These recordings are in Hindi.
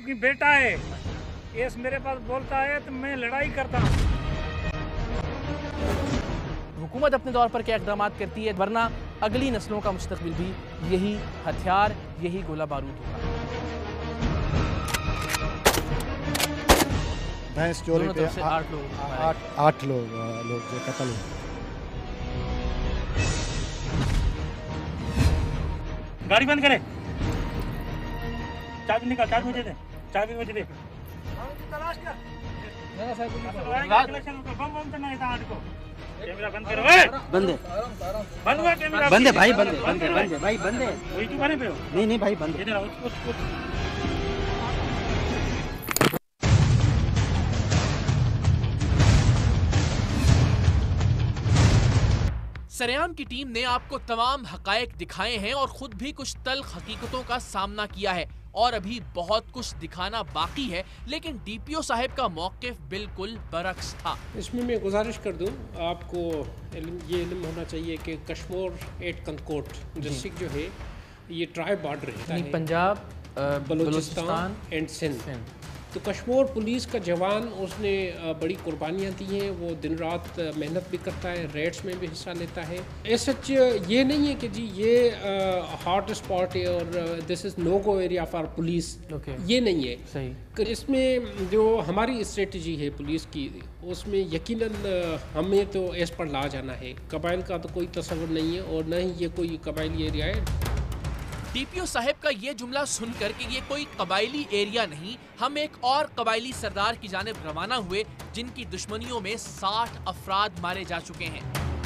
आदमी बेटा है, ये मेरे पास बोलता है तो मैं लड़ाई करता हूँ। हुकूमत अपने दौर पर क्या इक़दाम करती है, वरना अगली नस्लों का मुस्तकबिल भी यही हथियार, यही गोला बारूद होगा। भैंस चोरी पे 8 लोग जो कत्ल हुए। गाड़ी बंद करे, चाबी निकाल, चाबी मुझे दे, चाबी मुझे दे। तलाश कर। बम बम तो नहीं था आज को। कैमरा बंद करो। बंद है, बंद हुआ कैमरा। बंद है भाई, बंद है, बंद है, बंद है भाई, बंद है। वही क्यों बने पे हो? नहीं नहीं भाई, बंद है। इधर आओ, कुछ सरेआम की टीम ने आपको तमाम हकायक दिखाए हैं और खुद भी कुछ तल्ख हकीकतों का सामना किया है और अभी बहुत कुछ दिखाना बाकी है, लेकिन डीपीओ साहब का मौक़िफ़ बिल्कुल बरक्स था। इसमें मैं गुजारिश कर दूं, आपको ये इल्म होना चाहिए कि कश्मीर एट कंकोट डिस्ट्रिक्ट जो है ये ट्राइब बॉर्डर है, पंजाब, बलूचिस्तान एंड सिंध। तो कश्मीर पुलिस का जवान उसने बड़ी कुर्बानियाँ दी हैं, वो दिन रात मेहनत भी करता है, रेड्स में भी हिस्सा लेता है। सच ये नहीं है कि जी ये हॉट स्पॉट है और this is no go area for police, ये नहीं है। सही। इसमें जो हमारी स्ट्रेटजी है पुलिस की, उसमें यकीनन हमें तो एस पर ला जाना है। कबाइल का तो कोई तस्वर नहीं है और न ही ये कोई कबाइली एरिया है। डीपीओ साहब का ये जुमला सुनकर कि ये कोई कबायली एरिया नहीं, हम एक और कबायली सरदार की जानिब रवाना हुए जिनकी दुश्मनियों में 60 अफराद मारे जा चुके हैं।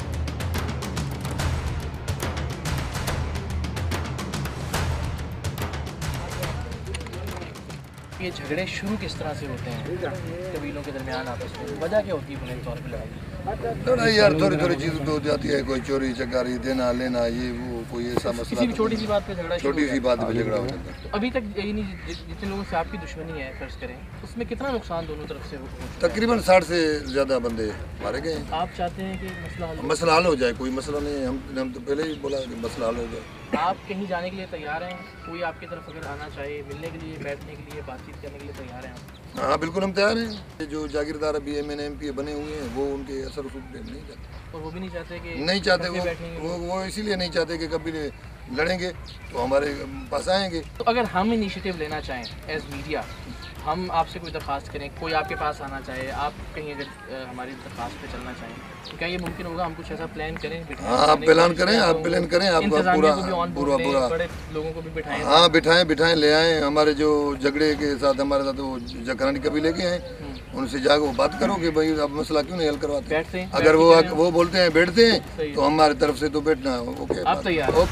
ये झगड़े शुरू किस तरह से होते हैं कबीलों के दरमियान आपस में, वजह क्या होती है बुनियादी तौर पर लड़ाई? यार थोड़ी थोड़ी चीज़ तो हो जाती है, कोई चोरी चकारी देना लेना, ये वो कोई ऐसा मसला। किसी भी छोटी सी बात पे झगड़ा, छोटी सी बात पे झगड़ा हो जाता है। तो अभी तक यही नहीं, जितने लोगों से आपकी दुश्मनी है फर्ज करें, उसमें कितना नुकसान दोनों तरफ से हो? तकरीबन 60 से ज़्यादा बंदे मारे गए हैं। आप चाहते हैं कि मसला हल हो जाए? कोई मसला नहीं है, हम तो पहले ही बोला कि मसला हल हो जाए। आप कहीं जाने के लिए तैयार हैं? कोई आपकी तरफ अगर आना चाहे, मिलने के लिए, बैठने के लिए, बातचीत करने के लिए तैयार हैं आप? हाँ बिल्कुल हम तैयार हैं। जो जागीरदार अभी MNA MP बने हुए हैं वो उनके असर रसूख नहीं चाहते, और वो भी नहीं चाहते कि नहीं चाहते वो इसीलिए नहीं चाहते कि कभी लड़ेंगे तो हमारे पास आएंगे। तो अगर हम इनिशिएटिव लेना चाहें एज मीडिया, हम आपसे कोई दरख्वास्त करें, कोई आपके पास आना चाहे, आप कहीं अगर हमारी दरख्वास्त पे चलना चाहें, तो क्या ये मुमकिन होगा? हम कुछ ऐसा प्लान करें? हाँ आप प्लान करें, आपका पूरा बड़े लोगों को भी बिठाएं। हाँ बिठाएं ले आएँ। हमारे जो झगड़े के साथ हमारे साथ वो जकरानी कभी लेके आए, उनसे जाकर वो बात करो कि भाई आप मसला क्यों नहीं हल करवाते। बैठते हैं, अगर वो बोलते हैं बैठते हैं तो हमारी तरफ से तो बैठना ओके, आप तैयार?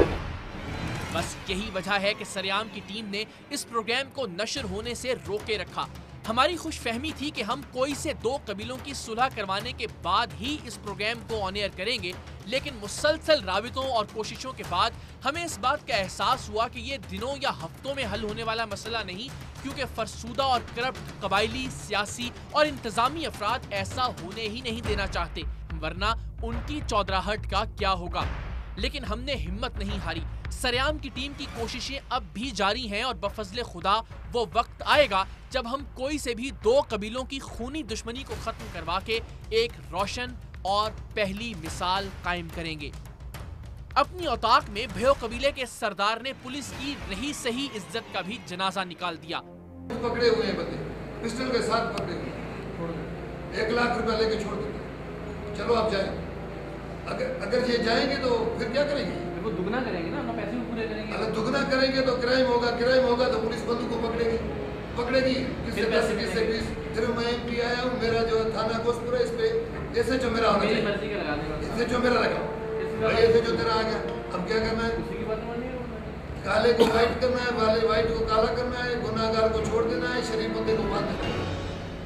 बस यही वजह है कि सरेआम की टीम ने इस प्रोग्राम को नशर होने से रोके रखा। हमारी खुशफहमी थी कि हम कोई से 2 कबीलों की सुलह करवाने के बाद ही इस प्रोग्राम को ऑन एयर करेंगे, लेकिन मुसलसल राबितों और कोशिशों के बाद हमें इस बात का एहसास हुआ कि ये दिनों या हफ्तों में हल होने वाला मसला नहीं, क्योंकि फरसूदा और करप्ट कबायली, सियासी और इंतजामी अफराद ऐसा होने ही नहीं देना चाहते, वरना उनकी चौधराहट का क्या होगा। लेकिन हमने हिम्मत नहीं हारी। सरेआम की टीम की कोशिशें अब भी जारी हैं और बफजले खुदा वो वक्त आएगा जब हम कोई से भी 2 कबीलों की खूनी दुश्मनी को खत्म करवा के एक रोशन और पहली मिसाल कायम करेंगे। अपनी औताक में भयो कबीले के सरदार ने पुलिस की रही सही इज्जत का भी जनाजा निकाल दिया। पकड़े हुए हैं बंदे, पिस्टल के साथ पकड़े हुए, 1 लाख रुपया लेके छोड़ देंगे, चलो आप जाए। अगर ये जाएंगे तो फिर क्या करेंगे? वो दुगना करेंगे ना, अपना पैसे भी पूरे करेंगे। अगर दुगना करेंगे तो क्राइम होगा तो पुलिस बंदूक को पकड़ेगी किससे 10 से 20। फिर मैं MP आया हूँ, मेरा जो थाना गोशपुर है, इस पे ऐसे जो मेरा होना चाहिए, इससे जो मेरा लगा ऐसे जो तेरा आ गया, अब क्या करना है? काले को वाइट करना है, वाइट को काला करना है, गुनाहगार को छोड़ देना है, शरीफ बंदे को बांध देना है,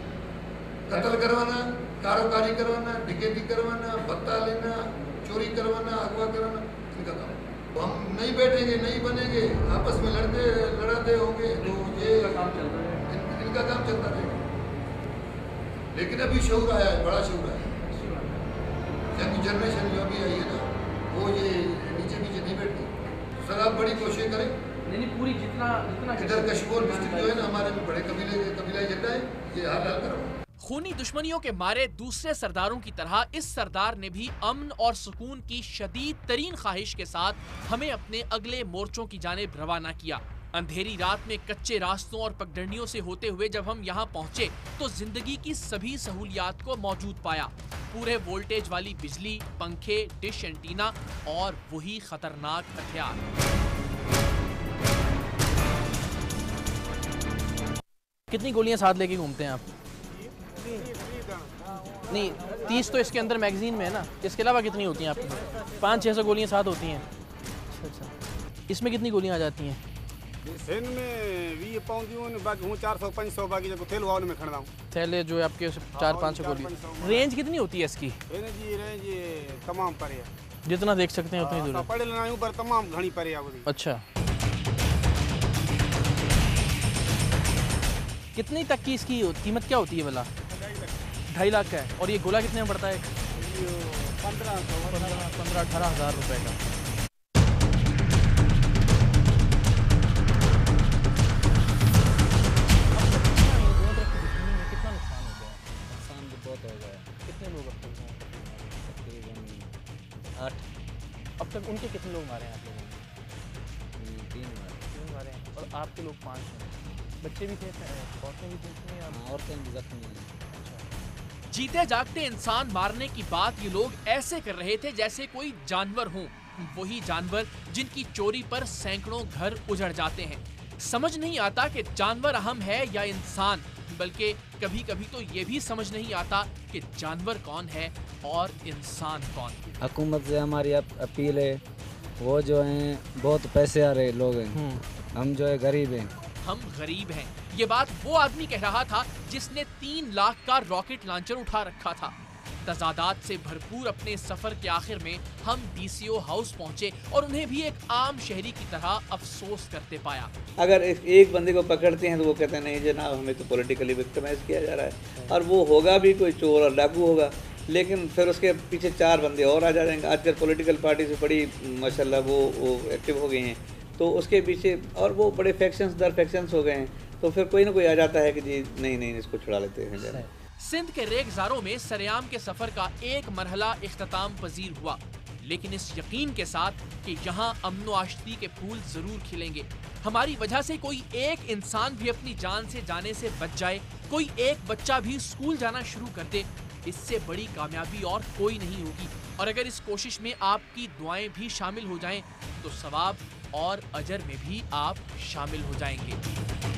कत्ल करवाना, कारोबारी करवाना, डकैती करवाना, भत्ता लेना, चोरी करवाना, अगवा कराना, इनका काम। तो हम नहीं बैठेंगे, नहीं बनेंगे, आपस में लड़ाते होंगे तो ये इनका काम चलता रहेगा। लेकिन अभी शऊर आया है, बड़ा शऊर आया है। यंग जनरेशन जो अभी आई है ना, वो ये नीचे नहीं बैठती। सर आप बड़ी कोशिश करें, नहीं पूरी जितना इधर कश्मीर डिस्ट्रिक्ट जो है ना, हमारे भी बड़े कबीला झगड़ा है, ये हाल करो। खूनी दुश्मनियों के मारे दूसरे सरदारों की तरह इस सरदार ने भी अमन और सुकून की शदीद तरीन ख्वाहिश के साथ हमें अपने अगले मोर्चों की जानिब रवाना किया। अंधेरी रात में कच्चे रास्तों और पगडंडियों से होते हुए जब हम यहाँ पहुँचे तो जिंदगी की सभी सहूलियात को मौजूद पाया। पूरे वोल्टेज वाली बिजली, पंखे, डिश एंटीना और वही खतरनाक हथियार। कितनी गोलियां साथ लेके घूमते हैं आप? नहीं 30 तो इसके अंदर मैगजीन में है ना, इसके अलावा कितनी होती हैं आपकी? 500-600 गोलियां साथ होती हैं। अच्छा, इसमें कितनी गोलियां आ जाती हैं? में 20 पाउंड बाकी हूँ 400-500 बाकी जो थैल हुआ में खड़ा हूँ। थैले जो है आपके 400-500 गोली। रेंज कितनी होती है इसकी? रेंज तमाम पर है, जितना देख सकते हैं उतनी दूर। पढ़े लेना पर तमाम घनी पर है। अच्छा, कितनी तक की इसकी कीमत क्या होती है भला? 2.5 लाख का है। और ये गोला कितने में पड़ता है? 15-18 हज़ार रुपए का। कितना नुकसान हो गया? नुकसान तो बहुत हो गया। कितने लोग अब तक? तकरीबन 8। अब तक उनके कितने लोग मारे हैं आप लोगों ने? 3 मारे हैं। और आपके लोग 5 हैं। बच्चे भी थे, औरतें भी थी? औरतें भी जख्मी हैं। जीते जागते इंसान मारने की बात ये लोग ऐसे कर रहे थे जैसे कोई जानवर हों। वही जानवर जिनकी चोरी पर सैकड़ों घर उजड़ जाते हैं। समझ नहीं आता कि जानवर अहम है या इंसान, बल्कि कभी कभी तो ये भी समझ नहीं आता कि जानवर कौन है और इंसान कौन। हुकूमत से हमारी अपील है, वो जो हैं बहुत पैसे आ रहे लोग हैं, हम जो है गरीब हैं। हम गरीब हैं, ये बात वो आदमी कह रहा था जिसने 3 लाख का रॉकेट लॉन्चर उठा रखा था। तजादात से भरपूर अपने सफर के आखिर में हम डीसीओ हाउस पहुंचे और उन्हें भी एक आम शहरी की तरह अफसोस करते पाया। अगर एक बंदे को पकड़ते हैं तो वो कहते हैं नहीं जनाब हमें तो पॉलिटिकली विक्टिमाइज किया जा रहा है, और वो होगा भी कोई चोर और डाकू होगा, लेकिन फिर उसके पीछे 4 बंदे और आ जाएंगे। आजकल पॉलिटिकल पार्टी से बड़ी माशाल्लाह वो एक्टिव हो गई हैं, तो उसके पीछे और वो बड़े फैक्शंस दर फैक्शंस हो गए हैं, तो फिर कोई ना कोई आ जाता है कि जी नहीं इसको छुड़ा लेते हैं जरा। सिंध के रेगजारों में सरेआम के सफर का एक मरहला इख्तिताम पजीर हुआ, लेकिन इस यकीन के साथ कि यहाँ अमन व आश्ती के फूल जरूर खिलेंगे। हमारी वजह से कोई एक इंसान भी अपनी जान से जाने से बच जाए, कोई एक बच्चा भी स्कूल जाना शुरू कर दे, इससे बड़ी कामयाबी और कोई नहीं होगी। और अगर इस कोशिश में आपकी दुआएं भी शामिल हो जाएं, तो सवाब और अजर में भी आप शामिल हो जाएंगे।